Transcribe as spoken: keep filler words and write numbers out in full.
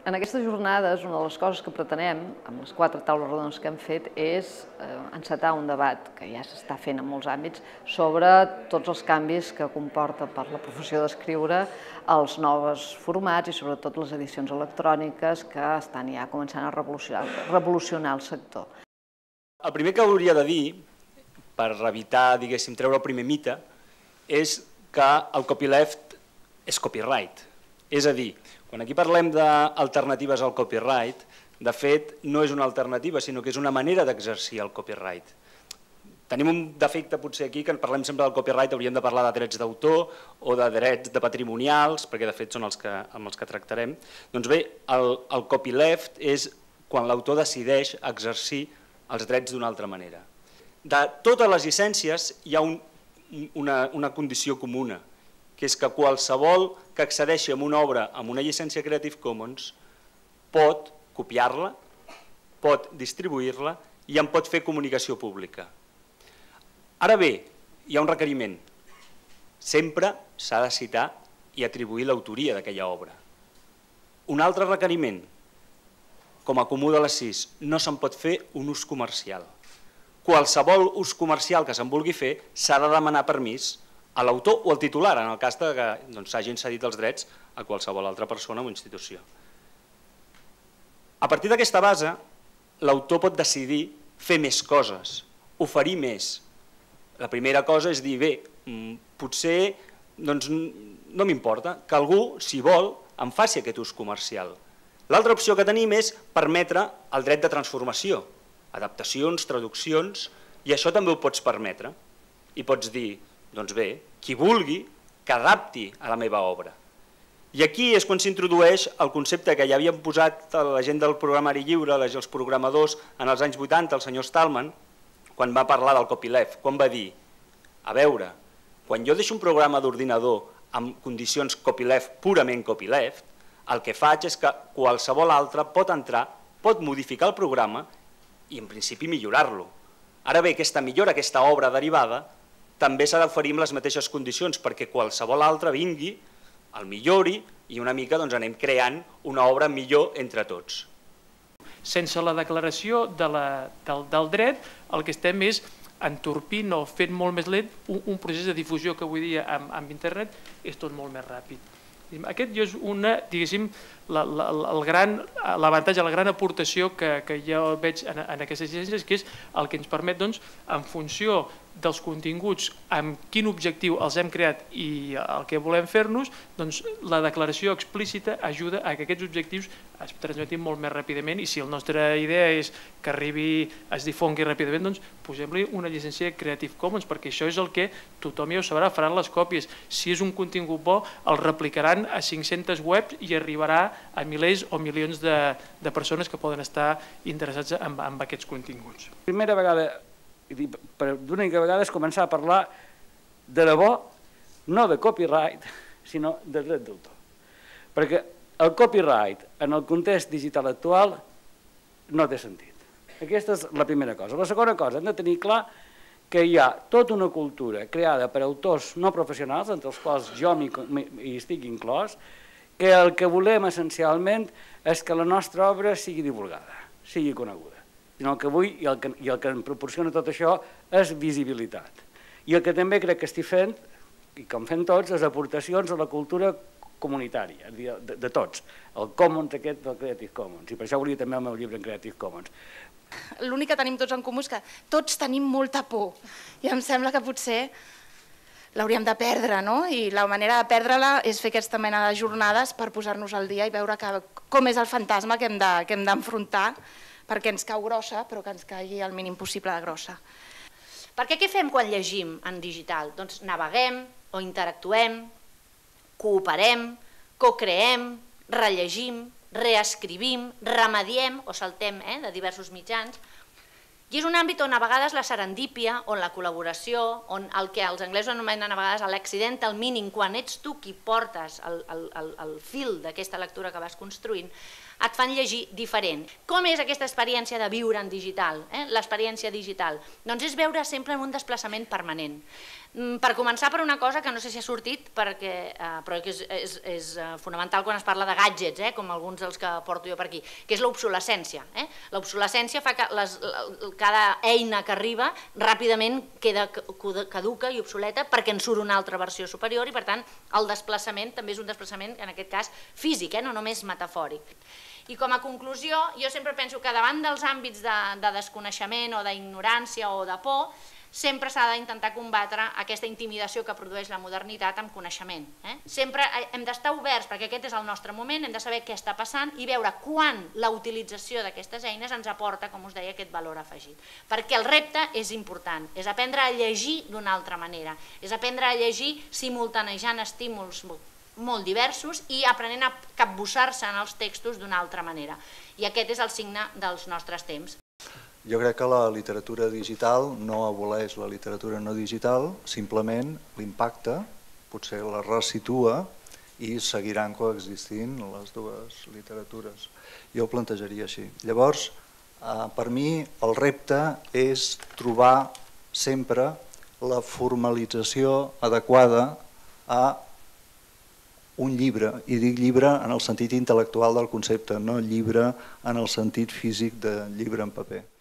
En aquestes jornades, una de les coses que pretenem, amb les quatre taules rodones que hem fet, és encetar un debat, que ja s'està fent en molts àmbits, sobre tots els canvis que comporta per la professió d'escriure els nous formats i sobretot les edicions electròniques que estan ja començant a revolucionar el sector. El primer que hauria de dir, per evitar, diguéssim, treure el primer mite, és que el copyleft és copyright. És a dir, quan aquí parlem d'alternatives al copyright, de fet, no és una alternativa, sinó que és una manera d'exercir el copyright. Tenim un defecte potser aquí, que en parlem sempre del copyright, hauríem de parlar de drets d'autor o de drets de patrimonials, perquè de fet són els que, amb els que tractarem. Doncs bé, el, el copyleft és quan l'autor decideix exercir els drets d'una altra manera. De totes les llicències hi ha un, una, una condició comuna, que és que qualsevol que accedeixi a una obra amb una llicència Creative Commons pot copiar-la, pot distribuir-la i en pot fer comunicació pública. Ara bé, hi ha un requeriment. Sempre s'ha de citar i atribuir l'autoria d'aquella obra. Un altre requeriment, com a comú de les sis, no se'n pot fer un ús comercial. Qualsevol ús comercial que se'n vulgui fer s'ha de demanar permís a l'autor o al titular, en el cas que s'hagin cedit els drets a qualsevol altra persona o institució. A partir d'aquesta base, l'autor pot decidir fer més coses, oferir més. La primera cosa és dir, bé, potser no m'importa que algú, si vol, em faci aquest ús comercial. L'altra opció que tenim és permetre el dret de transformació, adaptacions, traduccions, i això també ho pots permetre. I pots dir, doncs bé, qui vulgui que adapti a la meva obra. I aquí és quan s'introdueix el concepte que ja havíem posat a la gent del programari lliure, els programadors, en els anys vuitanta, el senyor Stallman, quan va parlar del copyleft, quan va dir, a veure, quan jo deixo un programa d'ordinador amb condicions copyleft, purament copyleft, el que faig és que qualsevol altre pot entrar, pot modificar el programa i en principi millorar-lo. Ara bé, aquesta millora, aquesta obra derivada, també s'ha d'oferir amb les mateixes condicions perquè qualsevol altre vingui, el millori i una mica anem creant una obra millor entre tots. Sense la declaració del dret, el que estem és entorpint o fent molt més lent un procés de difusió que avui dia amb internet és tot molt més ràpid. Aquest és una, diguéssim, l'avantatge, la gran aportació que jo veig en aquestes llicències, que és el que ens permet, en funció dels continguts, amb quin objectiu els hem creat i el que volem fer-nos, la declaració explícita ajuda a que aquests objectius es transmetin molt més ràpidament i si la nostra idea és que arribi, es difongui ràpidament, doncs posem-li una llicència Creative Commons perquè això és el que tothom ja ho sabrà, faran les còpies. Si és un contingut bo, el replicaran a cinc-centes webs i arribarà a milers o milions de persones que poden estar interessats en aquests continguts. Primera vegada, d'única vegada és començar a parlar de debò, no de copyright, sinó de dret d'autor. Perquè el copyright en el context digital actual no té sentit. Aquesta és la primera cosa. La segona cosa, hem de tenir clar que hi ha tota una cultura creada per autors no professionals, entre els quals jo hi estic inclòs, que el que volem essencialment és que la nostra obra sigui divulgada, sigui coneguda. I el que vull i el que em proporciona tot això és visibilitat. I el que també crec que estic fent, i com fem tots, és aportacions a la cultura comunitària, de tots, el Commons aquest del Creative Commons, i per això volia també el meu llibre en Creative Commons. L'únic que tenim tots en comú és que tots tenim molta por, i em sembla que potser l'hauríem de perdre, no? I la manera de perdre-la és fer aquesta mena de jornades per posar-nos al dia i veure com és el fantasma que hem d'enfrontar, perquè ens cau grossa, però que ens caigui el mínim possible de grossa. Perquè què fem quan llegim en digital? Doncs naveguem o interactuem, cooperem, cocreem, rellegim, reescrivim, remediem o saltem de diversos mitjans. I és un àmbit on a vegades la serendípia, on la col·laboració, on el que els anglesos anomenen a vegades l'accidental meaning, quan ets tu qui portes el fil d'aquesta lectura que vas construint, et fan llegir diferent. Com és aquesta experiència de viure en digital, eh? l'experiència digital? Doncs és veure sempre en un desplaçament permanent. Per començar per una cosa que no sé si ha sortit, perquè, eh, però que és, és, és fonamental quan es parla de gadgets, eh? com alguns dels que porto jo per aquí, que és l'obsolescència. Eh? L'obsolescència fa que les, cada eina que arriba ràpidament queda caduca i obsoleta perquè en surt una altra versió superior i per tant el desplaçament també és un desplaçament en aquest cas físic, eh? no només metafòric. I com a conclusió, jo sempre penso que davant dels àmbits de, de desconeixement o d'ignorància o de por, sempre s'ha d'intentar combatre aquesta intimidació que produeix la modernitat amb coneixement. Eh? Sempre hem d'estar oberts, perquè aquest és el nostre moment, hem de saber què està passant i veure quan la utilització d'aquestes eines ens aporta, com us deia, aquest valor afegit. Perquè el repte és important, és aprendre a llegir d'una altra manera, és aprendre a llegir simultanejant estímuls molt diversos i aprenent a capbussar-se en els textos d'una altra manera. I aquest és el signe dels nostres temps. Jo crec que la literatura digital no aboleix la literatura no digital, simplement l'impacte, potser la resitua i seguiran coexistint les dues literatures. Jo ho plantejaria així. Llavors, per mi el repte és trobar sempre la formalització adequada a un llibre, i dic llibre en el sentit intel·lectual del concepte, no llibre en el sentit físic de llibre en paper.